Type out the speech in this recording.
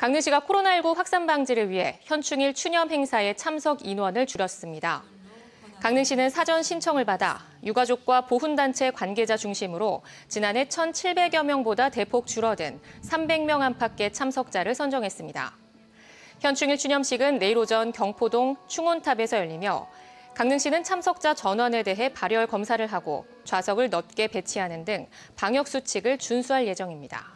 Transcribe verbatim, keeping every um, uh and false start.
강릉시가 코로나십구 확산 방지를 위해 현충일 추념 행사에 참석 인원을 줄였습니다. 강릉시는 사전 신청을 받아 유가족과 보훈단체 관계자 중심으로 지난해 천칠백여 명보다 대폭 줄어든 삼백 명 안팎의 참석자를 선정했습니다. 현충일 추념식은 내일 오전 경포동 충혼탑에서 열리며 강릉시는 참석자 전원에 대해 발열 검사를 하고 좌석을 넓게 배치하는 등 방역 수칙을 준수할 예정입니다.